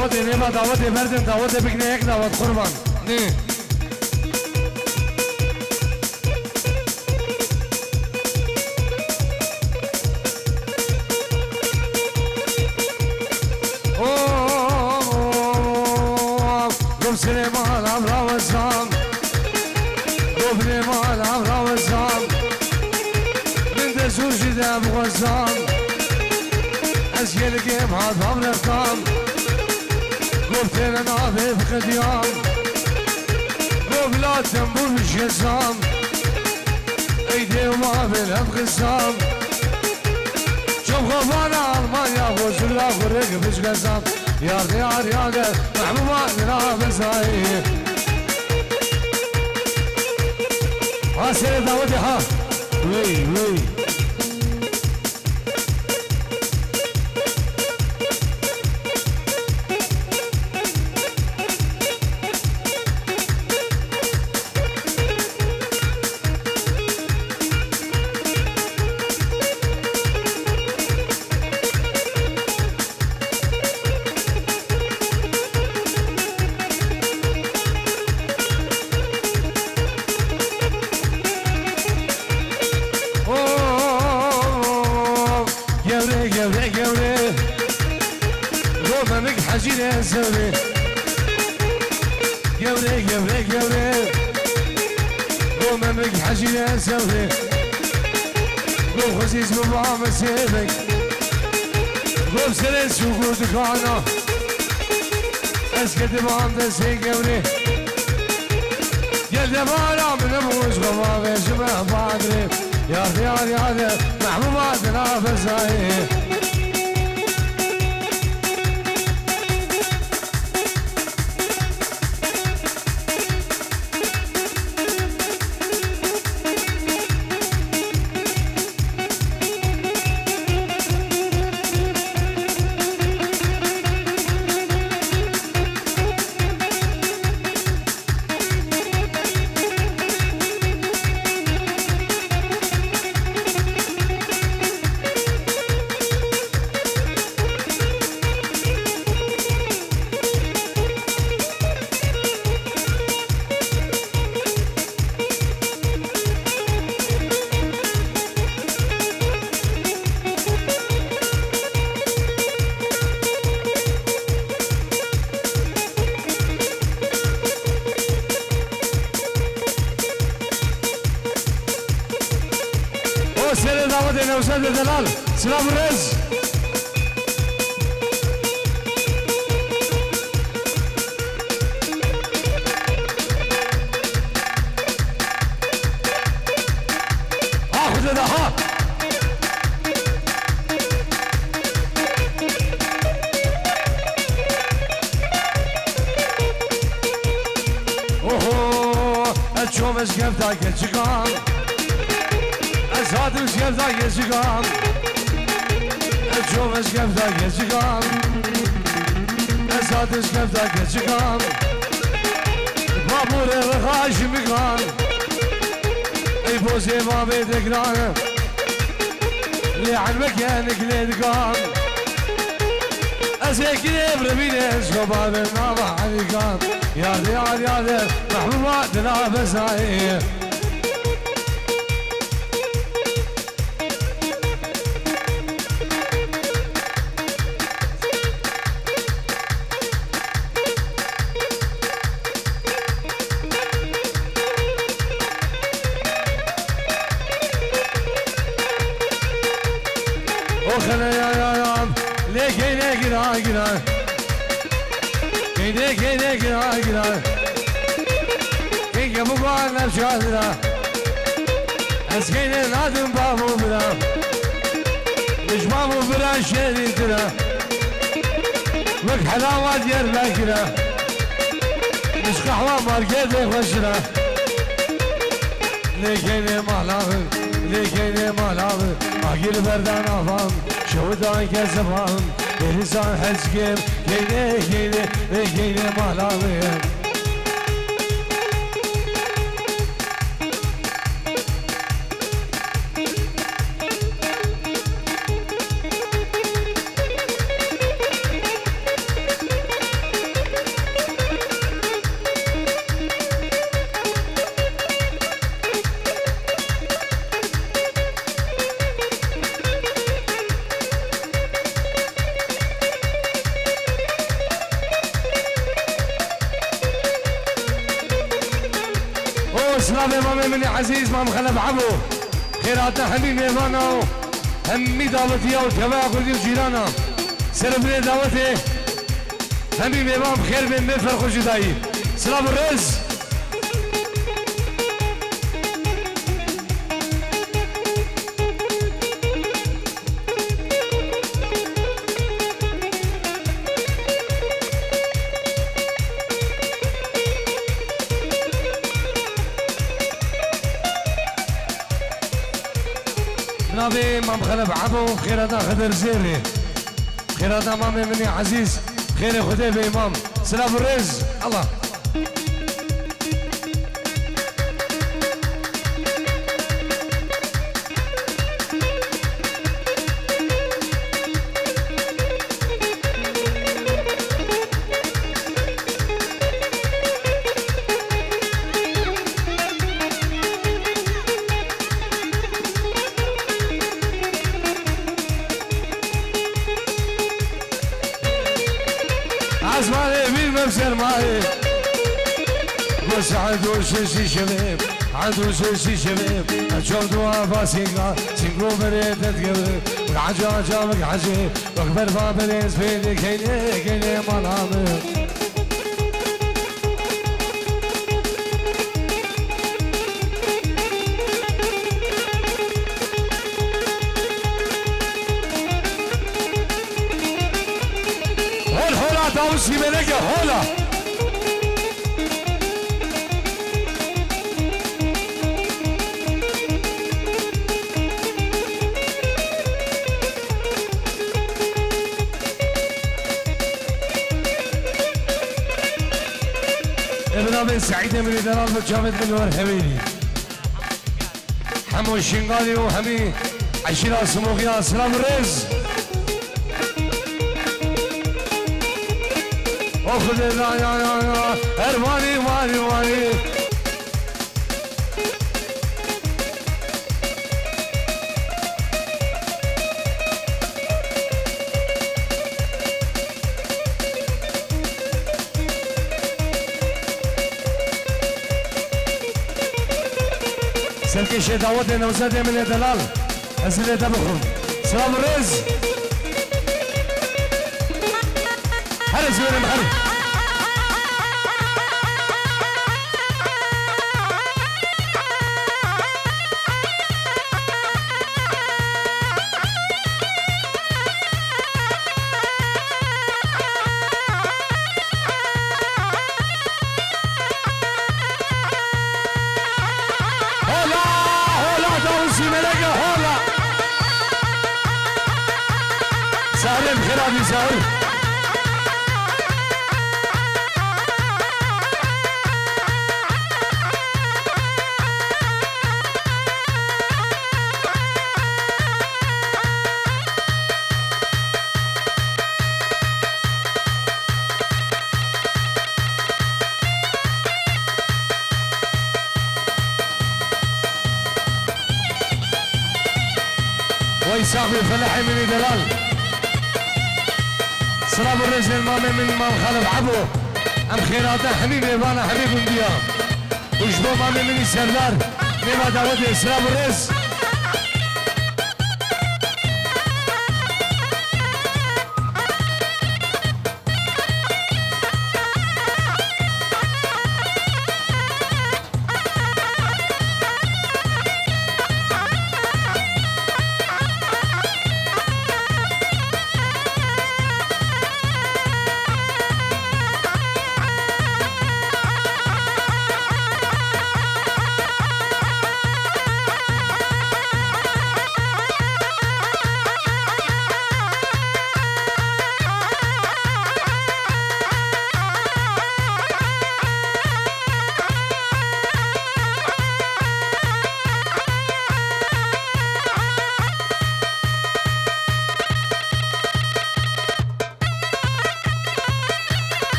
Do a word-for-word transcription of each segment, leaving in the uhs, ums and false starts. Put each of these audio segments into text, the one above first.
نيما دعوتي بردن دعوتي بكني هيك دعوت قربان ني قوم سليمان عمرا وزام قوم سليمان عمرا وزام من دسوش دام وزام أسيل قيم هذا عمر قام قلت لنا في بخديام قوم لا تنبو بالجزام ايدي وما بالابغسام شوف غفانا المانيا وزل اخرق بش قسام يا ريال يا محبوبات لنا بسايق ها سير داودي ها وي وي حجينا سوري قوري قوري قوري قوم امك حجينا سوري قوم خزيز بابا مسيبك قوم سرس وقود كانا اسكت بام دسي قوري قلت بالا من ابوش بابا بيشبه بادري يا خيار يا محبوباتنا بسايق سير دعوتي نوساد الدلال سلام الرز اخذ ده ها اوه اشوف ايش قبضك الشقام Zaten şevda geçigan Çok şevda geçigan Zaten şevda geçigan Babur ev haşimigan Ey boze babe dekran Li an mekanik ledgan Azekine brebine şobabel nava aligan Yar yar yar mahbubatna besai Okhana ya ya ya lekene gira gira kene kene gira gira kenge bugan nafshadra askene nadım babu bira mishmamu bira şeritira vak halavat yer lakira mish qahwa market khashra lekene mahlav lekene mahlav agir berdan afam şudan kezban insan hezgim gene gene gene mahlav سلام امام مني عزيز مام خلف عبو خيراتنا همي ميوانا همي دعوتي وتبع قردي وجيرانا سربني دعوتي همي ميوان بخير من مفرق وجدائي سلام الرز نابي مام خلف عبو خيراتا خدر زيري خيراتا مامي مني عزيز خير خدي بإمام سلام الرز الله بسر ماي بس عدو شي شباب عدو شي شباب اشوف دوا باسيقا سينكرو بريت تقبل عجا عجا مقعجي واكبر فابريز فيدي كيني كيني منامر داوسي ملكة هولا ابن سعيد من دلال بجامد من ورهبيني حمو الشنغالي وحمي عشيرة سموغيا سلام الرز اخذ يا يا يا ارماني ماني ماني سلكي شي دعوتي نوزادي من الدلال اسئله تبخم سلام الرز هلا زوينة محري هلا هلا داوسي ملكة هلا سهل بخيراتي سهل ويساقي فلاحي من دلال سلام الرجل المامي من امام خالف عبو ام خيراته حبيبي بانا حبيب انديا وجبو مامي من سردار نيما دعوتي سلام الرز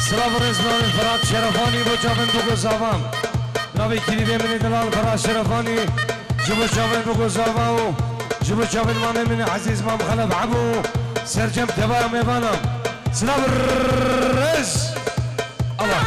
سلام رزمان فرات شرفانی با جابن بگو زاوام ناوی کلیده منی دلال فرات شرفانی جبو جابن بگو زاوام جبو جابن مانه من عزیز مام خلب عبو سرجم تبا میبانم سلام رز الله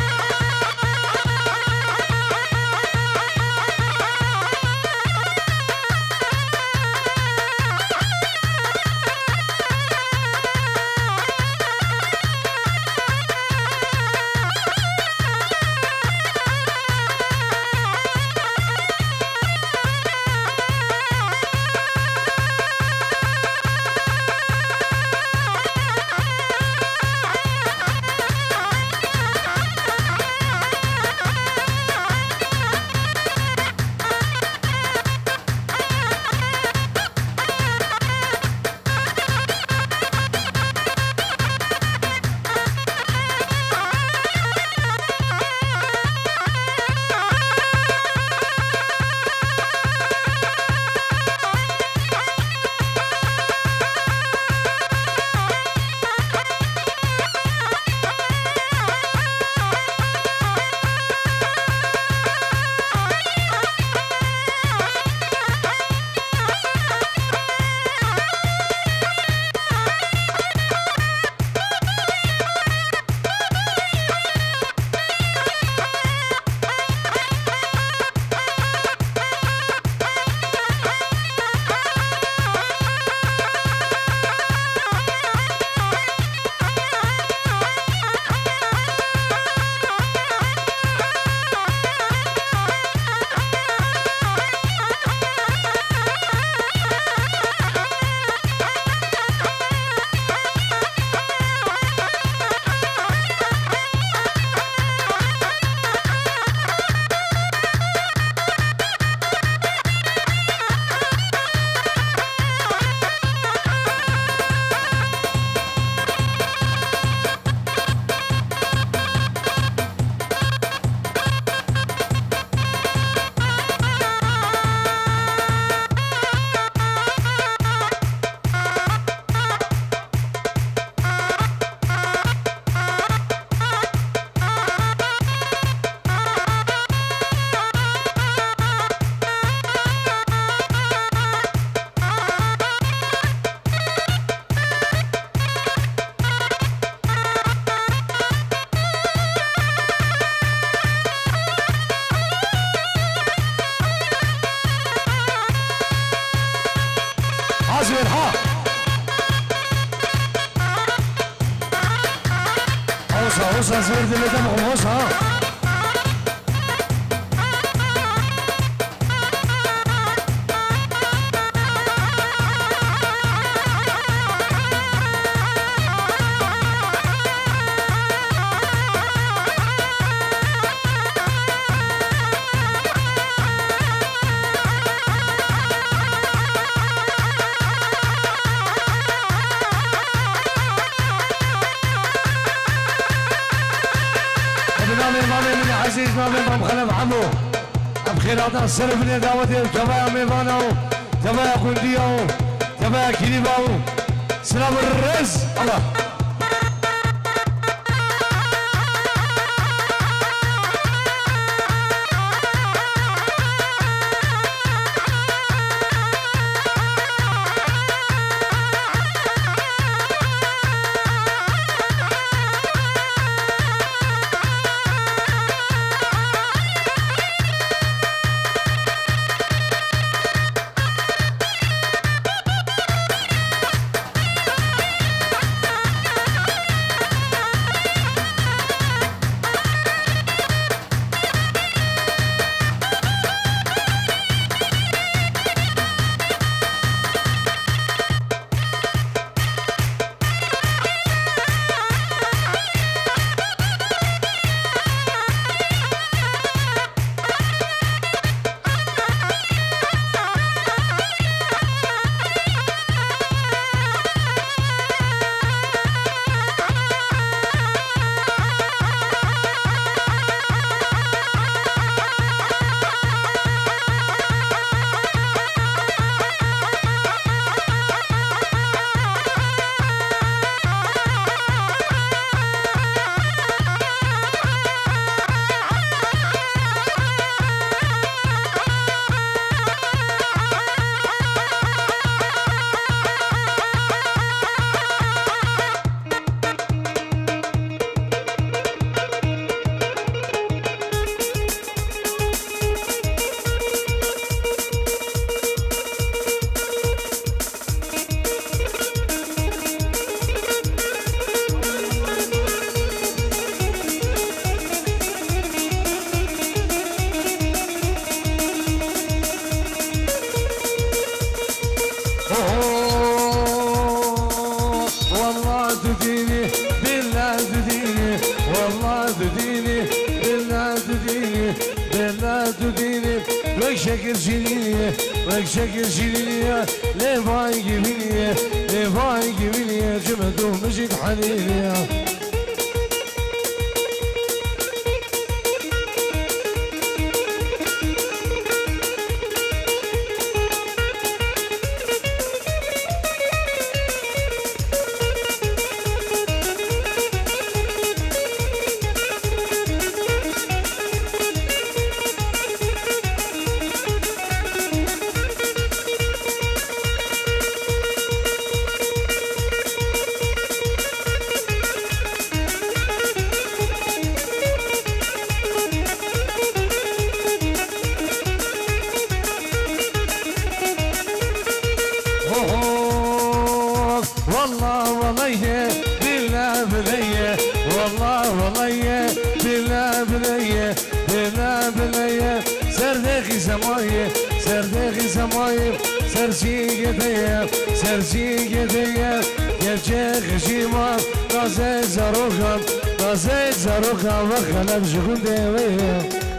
عزير ها هوسا هوسا زير دل دمهم هوسا ها عزيز ما بين مخلف عمو بخير هذا الصرف اللي دعوتي تبع ميفانو تبع كونديو تبع كليباو سلام الرز الله شكل شيليني وك شكل شيليني لفاي جبيني لفاي جبيني جمدو مجد حنيني والله والله بالله بليه والله والله بالله بليه بالله بليه سردخي سمايه سردخي سمايه سرشي قديه سرشي قديه gerçek şiman Gazet zarokan Gazet zarokan Ve kalem şıkın deveye